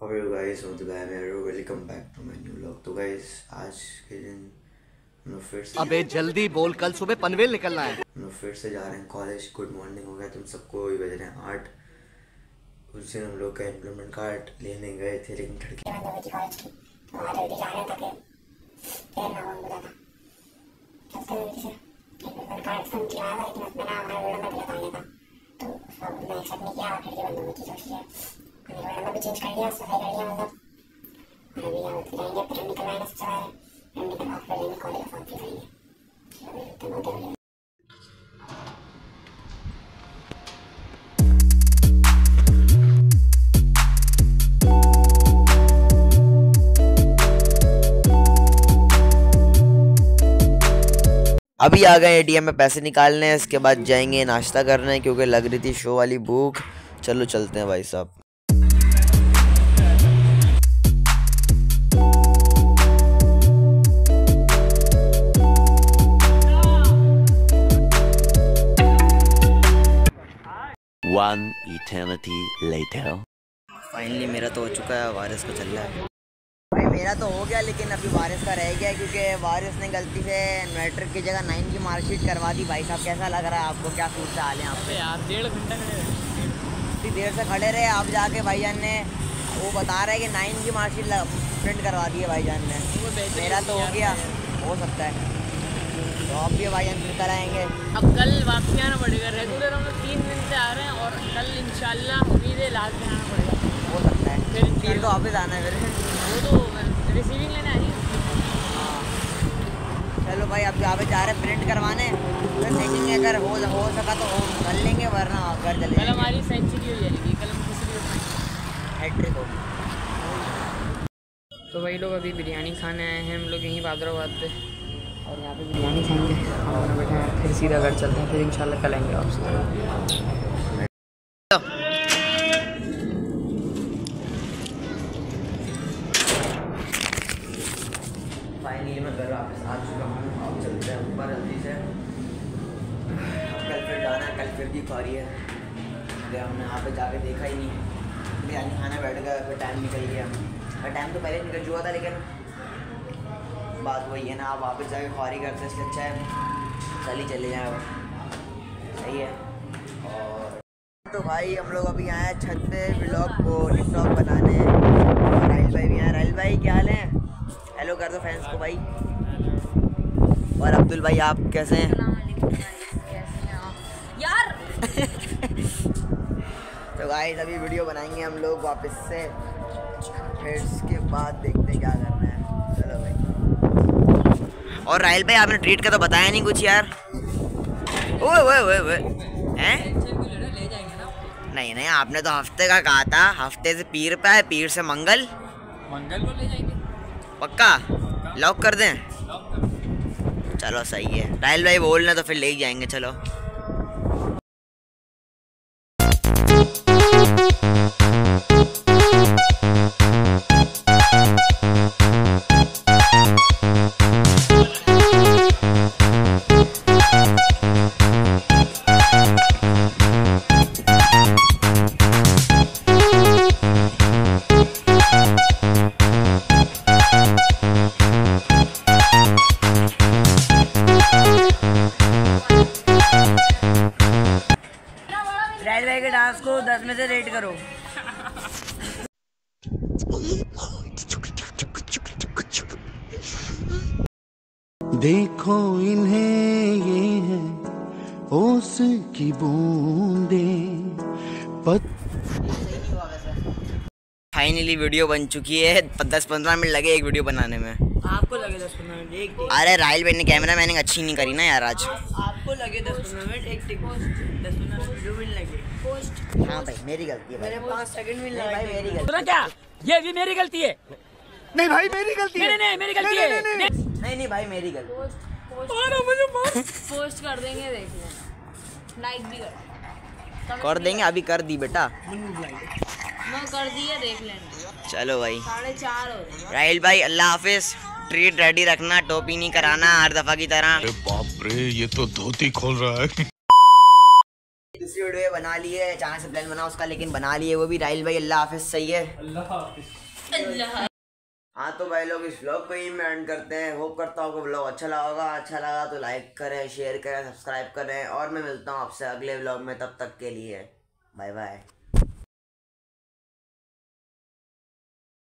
How are you guys? I'm the guy Mero. Welcome back to my new vlog. तो guys आज के दिन हम लोग फिर से अबे जल्दी बोल, कल सुबह पनवेल निकलना है। हम लोग फिर से जा रहे हैं कॉलेज। गुड मॉर्निंग हो गया तुम सबको, अभी बज रहे हैं 8। उस दिन हम लोग का एम्प्लॉयमेंट कार्ड लेने गए थे, लेकिन चेंज कर दिया, सफाई कर दिया मतलब। और अभी हम जाएंगे पेन निकलवाने सबसे पहले पेन निकलवा फिर लेंगे कॉलेज फॉर्म फिल करेंगे। अभी आ गए एटीएम में पैसे निकालने हैं, इसके बाद जाएंगे नाश्ता करने क्योंकि लग रही थी शो वाली भूख। चलो चलते हैं भाई साहब। One eternity later. फाइनली मेरा तो हो चुका है, वारिस को चल रहा है। भाई मेरा तो हो गया, लेकिन अभी वारिस का रह गया क्योंकि वारिस ने गलती से मैट्रिक की जगह 9 की मार्कशीट करवा दी। भाई साहब कैसा लग रहा है आपको, क्या सूट से हाल है आपसे? यार 1.5 घंटा खड़े रहे, इतनी देर से खड़े रहे। आप जाके भाईजान ने वो बता रहे कि 9 की मार्कशीट प्रिंट करवा दी है भाईजान ने। मेरा तो हो गया, हो सकता है तो आप भी भाईजान प्रिंट कराएंगे। अब कल वापसी आना पड़ेगा। रेगुलर हम 3 दिन से आ रहे हैं और कल इंशाल्लाह उम्मीद है लास्ट में आना पड़ेगा। हो सकता है फिर तो वापस आना है फिर। वो तो रिसीविंग लेने आई है। हाँ चलो भाई, अब यहाँ पे जा रहे हैं प्रिंट करवाने, फिर देखेंगे अगर हो सका तो कर लेंगे, वरना घर चले। कल हमारी सेंचुरी हो जाएगी, कल हम किसी भी हैट्रिक होगी। तो वही लोग अभी बिरयानी खाने आए हैं, हम लोग यहीं हैदराबाद पे, और यहाँ पे बिरयानी खाएंगे। हम बैठे हैं, फिर सीधा घर चलते हैं, फिर इंशाल्लाह कल आएंगे वापस। फाइनली मैं घर वापस आ चुका हूँ। अब चलते हैं ऊपर जल्दी से। कल फिर जाना है, कल फिर भी खा रही है। हमने यहाँ पे जाके देखा ही नहीं, बिरयानी खाना बैठ गया, फिर टाइम निकल गया। और टाइम तो पहले निकल चुका था, लेकिन बात वही है ना, आप वापस जाके ख्वारी करते इससे अच्छा है चले जाए, सही है। और तो भाई हम लोग अभी आए हैं छत पे व्लॉग को व्लॉग बनाने। राहिल भाई भी आए। राहिल भाई क्या हाल है? हेलो कर दो फैंस को भाई। और अब्दुल भाई आप कैसे हैं? यार तो गाइस अभी वीडियो बनाएंगे हम लोग वापस से, फिर इसके बाद देखते हैं क्या करना है। चलो भाई। और राहिल भाई आपने ट्रीट का तो बताया नहीं कुछ यार। ओए हैं? नहीं आपने तो हफ्ते का कहा था। हफ्ते से पीर पे है, पीर से मंगल को ले जाएंगे पक्का। लॉक कर दें? चलो सही है, राहिल भाई बोल रहे तो फिर ले ही जाएंगे। चलो राहिल भाई के डांस को 10 में से रेट करो। देखो इन्हें, ये है ओस की बूंदें। फाइनली वीडियो बन चुकी है। 10-15 मिनट लगे एक वीडियो बनाने में। आपको लगे 10-15 मिनट एक टिक। अरे राहिल भाई ने कैमरा मैनिंग अच्छी नहीं करी ना यार आज। आपको लगे 10-15 मिनट एक टिक, 10-15 मिनट वीडियो भी लगे। पोस्ट हाँ भाई मेरी गलती है भाई। मेरे 5 सेकंड भी लगे भाई मेरी गलती है। क्या ये भी मेरी गलती है? नहीं भाई मेरी गलती है। नहीं मेरी गलती है। नहीं भाई मेरी गलती। पोस्ट कर देंगे, देख लेना, लाइक भी कर देंगे, अभी कर दी बेटा। मैं कर दिया, देख लेना। चलो भाई 4:30 हो रहे। राहिल भाई अल्लाह हाफिज। ट्रीट रेडी रखना, टोपी नहीं कराना हर दफा की तरह। बाप रे, ये तो धोती खोल रहा है। की वीडियो बना ली है, अचानक से प्लान बना उसका, लेकिन बना लिए वो भी। राहिल भाई अल्लाह हाफिज़, सही है, अल्लाह हाफिज़। हाँ तो भाई लोग इस व्लॉग को ही में एंड करते हैं। होप करता हूँ कि व्लॉग अच्छा लगा होगा। अच्छा लगा तो लाइक करें, शेयर करें, सब्सक्राइब करें, और मैं मिलता हूँ आपसे अगले व्लॉग में। तब तक के लिए बाय बाय।